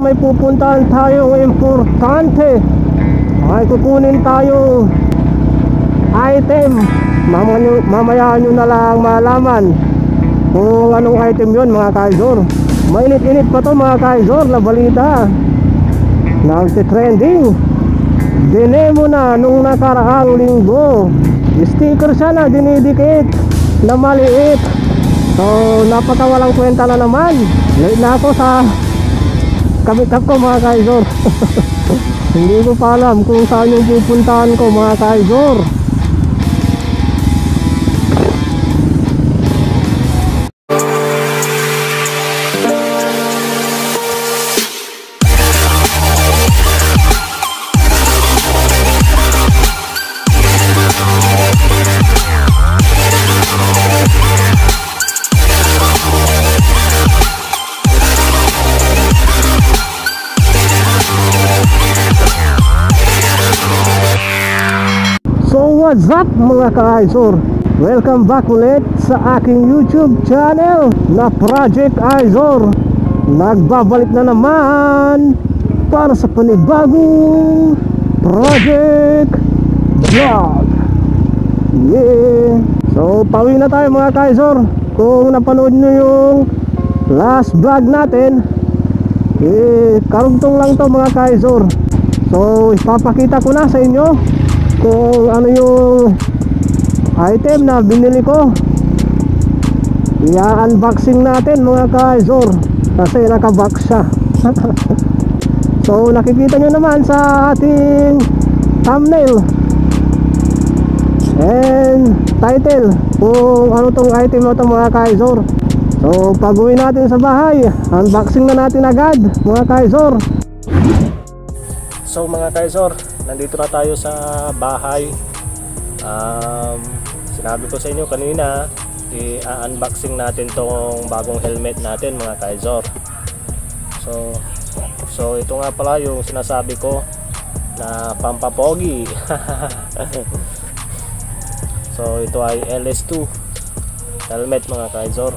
May pupuntahan tayong importante. May kukunin tayo item. Mamaya nyo na lang malaman kung anong item yon mga kaizor. Mainit-init pa to mga kaizor na balita. Nagtitrending. Dinemo na nung nakaraang linggo. Sticker siya na dinidikit na maliit. So napakawalang kwenta na naman. Late na ako sa kabitap ko mga kaizor. Hindi ko pa alam kung saan yung pupuntahan ko mga kaizor. What's up mga ka-Izor? Welcome back ulit sa aking YouTube channel na Project Izor. Nagbabalik na naman para sa panibagong project vlog. Yeah. So pauwi na tayo mga ka-Izor. Kung napanood nyo yung last vlog natin, karugtong lang to mga ka-Izor. So ipapakita ko na sa inyo kung ano yung item na binili ko. I-unboxing natin mga ka-Izor kasi nakabox siya. So nakikita nyo naman sa ating thumbnail and title kung ano tong item na to mga ka-Izor. So pag uwi natin sa bahay, unboxing na natin agad mga ka-Izor. So mga ka-Izor, nandito na tayo sa bahay. Sinabi ko sa inyo kanina, i-unboxing natin tong bagong helmet natin mga ka-Izor. So ito nga pala yung sinasabi ko na pampapogi. So ito ay LS2 helmet mga ka-Izor.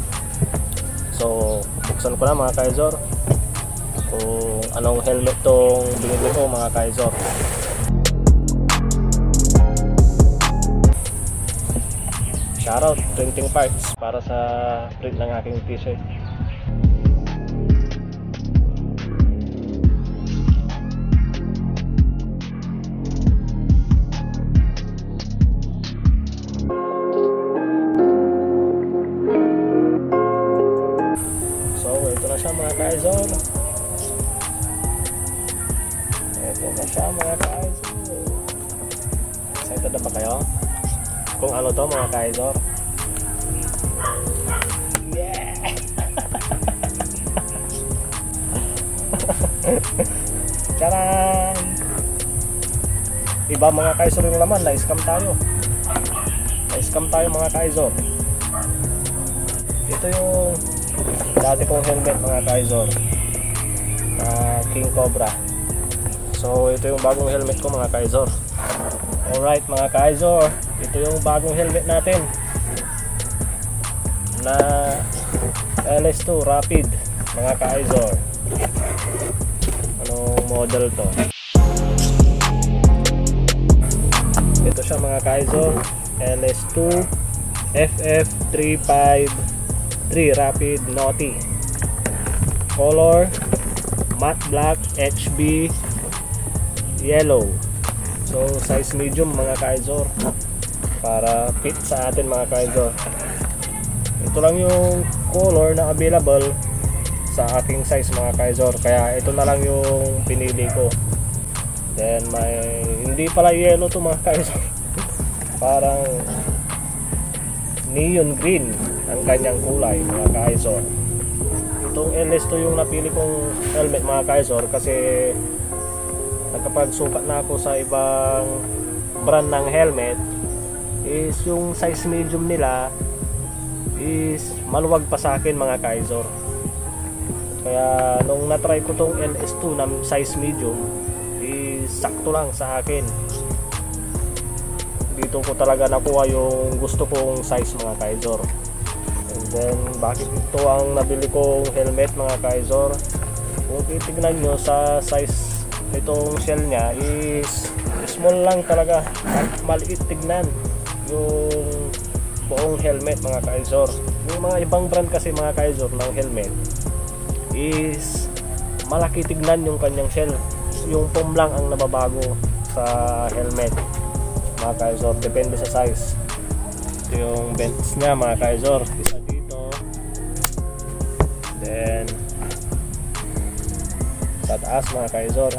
So buksan ko na mga ka-Izor kung anong helmet tong binili ko mga ka-Izor. Shoutout printing parts para sa print ng aking t-shirt. So ito na siya mga ka-Izor. Ito na siya mga ka-Izor. Excited na ba kayo kung ano to mga ka-Izor? Yeah! Tcharan! Iba mga ka-Izor yung laman, na-scam tayo. Na-scam tayo mga ka-Izor. Ito yung dati kong helmet mga ka-Izor, King Cobra. So ito yung bagong helmet ko mga ka-Izor. Alright mga ka-Izor, ito yung bagong helmet natin na LS2 Rapid mga ka-Izor. Anong model to? Ito siya mga ka-Izor, LS2 FF353 Rapid Naughty. Color matte black HB yellow. So size medium mga ka-Izor, para fit sa atin mga ka-Izor. Ito lang yung color na available sa aking size mga ka-Izor, kaya ito na lang yung pinili ko. Then may hindi pala yellow to mga ka-Izor. Parang neon green ang kanyang kulay mga ka-Izor. Itong LS2 yung napili kong helmet mga ka-Izor kasi nakapagsukat na ako sa ibang brand ng helmet, is yung size medium nila is maluwag pa sa akin mga ka-Izor. Kaya nung natry ko tong LS2 na size medium, is sakto lang sa akin. Dito ko talaga nakuha yung gusto kong size mga ka-Izor. And then bakit ito ang nabili kong helmet mga ka-Izor? kung titignan nyo sa size itong shell nya is small lang talaga, maliit tignan yung buong helmet mga ka-Izor. Yung mga ibang brand kasi mga ka-Izor ng helmet is malaki tignan yung kanyang shell, yung foam lang ang nababago sa helmet mga ka-Izor, depende sa size. Ito yung vents nya mga ka-Izor, isa dito, then sa taas mga ka-Izor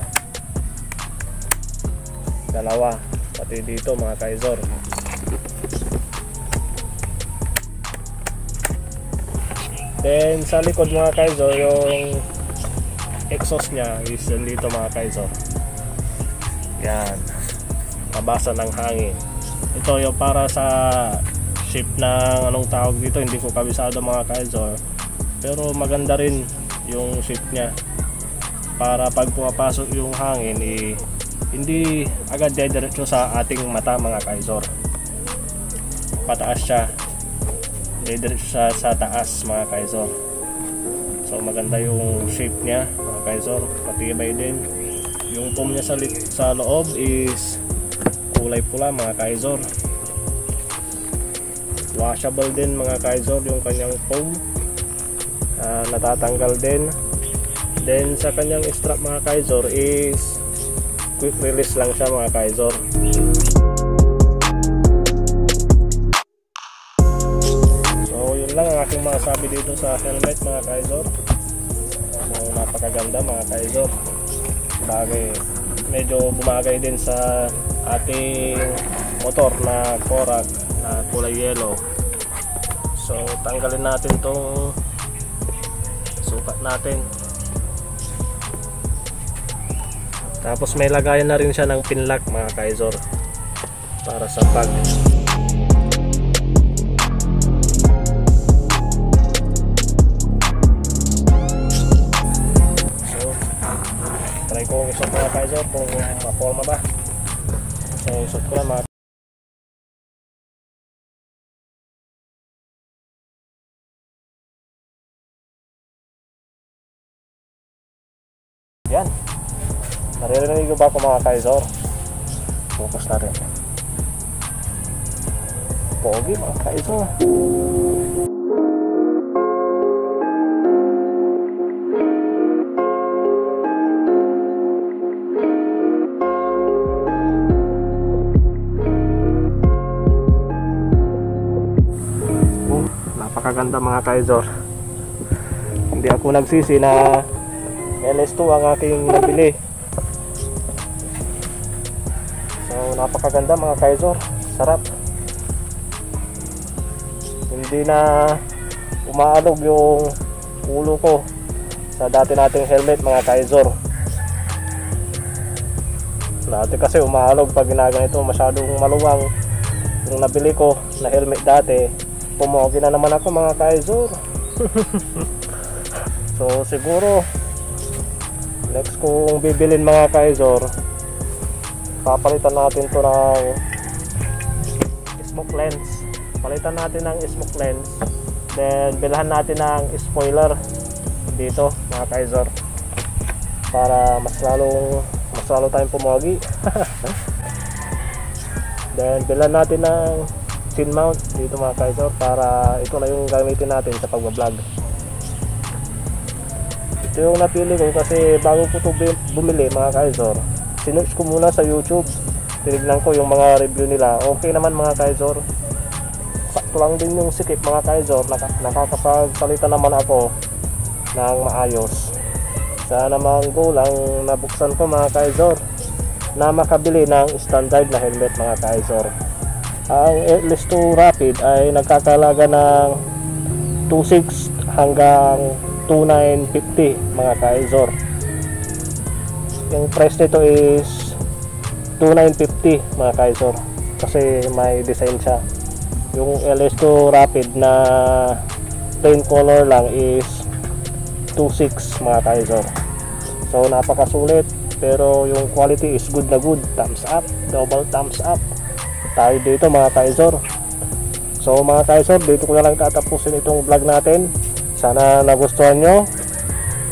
dalawa, pati dito mga ka-Izor. Then sa likod mga ka-Izor, yung exhaust nya is dito mga ka-Izor. Yan, nabasa ng hangin. Ito yung para sa shape ng anong tawag dito, hindi ko kabisado mga ka-Izor, pero maganda rin yung shape nya para pag pumapasok yung hangin hindi agad diretso sa ating mata mga ka-Izor. Pataas siya, diretso sa taas mga ka-Izor. So maganda yung shape niya mga ka-Izor, patibay din. Yung foam niya sa loob is kulay pula mga ka-Izor. Washable din mga ka-Izor yung kanyang foam, natatanggal din. Then sa kanyang strap mga ka-Izor is quick release lang siya mga ka-Izor. So yun lang ang aking masabi dito sa helmet mga ka-Izor. So napakaganda mga ka-Izor, bagay, medyo bumagay din sa ating motor na Korak na kulay yellow. So tanggalin natin tong sukat natin. Tapos may lagayan na rin siya ng pin lock mga ka-Izor para sa bag. So try ko isot mga ka-Izor kung maporma ba. So isot ko na mga. Yan, naririnig ko ba ako mga ka-Izor? Focus na rin. Pogi mga ka-Izor. Napakaganda mga ka-Izor. Hindi ako nagsisi na LS2 ang aking nabili. So napakaganda mga ka-Izor, sarap. Hindi na umaalog yung ulo ko sa dati nating helmet mga ka-Izor. Dati kasi umaalog pag ginaganito, masyadong maluwang yung nabili ko na helmet dati. Pumogi na naman ako mga ka-Izor. So siguro next kong bibilin mga ka-Izor, papalitan natin to ng smoke lens. Palitan natin ng smoke lens, then bilhan natin ng spoiler dito mga ka-Izor para mas lalo tayong pumogi. Then bilhan natin ng chin mount dito mga ka-Izor para ito na yung gamitin natin sa pagbablog. Ito yung napili ko kasi bago ko ito bumili mga ka-Izor, sinearch ko muna sa YouTube, tinignan ko yung mga review nila. Okay naman mga ka-Izor, sakto lang din yung sikip mga ka-Izor, nakakapagsalita naman ako ng maayos. Sana naman go lang nabuksan ko mga ka-Izor na makabili ng standard na helmet mga ka-Izor. Ang LS2 Rapid ay nagkakalaga ng 2.6 hanggang 2,950 mga ka-Izor. Yung price nito is 2,950 mga ka-Izor kasi may design siya. Yung LS2 Rapid na plain color lang is 2.6 mga ka-Izor. So napakasulit, pero yung quality is good na good. Thumbs up, double thumbs up tayo dito mga ka-Izor. So mga ka-Izor, dito ko na lang tatapusin itong vlog natin. Sana nagustuhan nyo.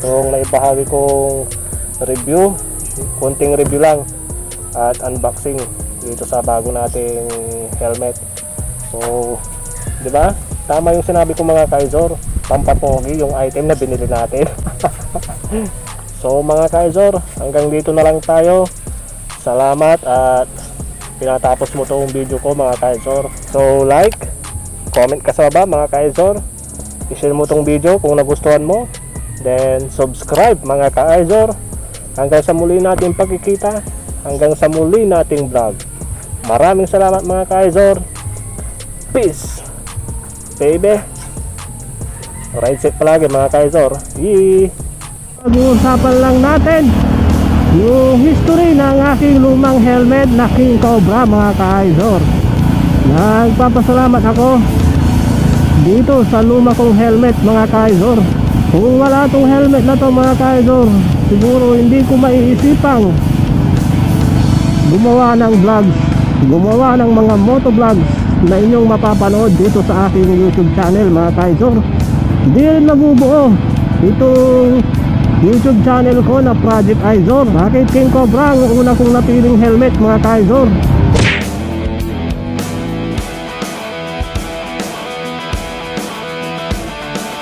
itong naibahagi kong review, kunting review lang at unboxing dito sa bago nating helmet. So, di ba? Tama yung sinabi ko mga kaizor, pampapogi yung item na binili natin. So mga kaizor, hanggang dito na lang tayo. Salamat at pinatapos mo tong video ko mga kaizor. So like, comment ka sa baba mga kaizor, i-share mo tong video kung nagustuhan mo, then subscribe mga kaizor. Hanggang sa muli nating pagkikita, hanggang sa muli nating vlog. Maraming salamat mga kaizor. Peace baby. Ride safe palagi mga kaizor. Yee! Pag-uusapan lang natin yung history ng aking lumang helmet na King Cobra mga kaizor. Nagpapasalamat ako dito sa luma kong helmet mga kaizor. Kung wala tong helmet na to mga kaizor, siguro hindi ko maiisipang gumawa ng vlogs, gumawa ng mga motovlogs na inyong mapapanood dito sa aking YouTube channel mga kaizor. Hindi rin nabubuo itong YouTube channel ko na Project Izor. Bakit King Cobra ang una kong napiling helmet mga kaizor?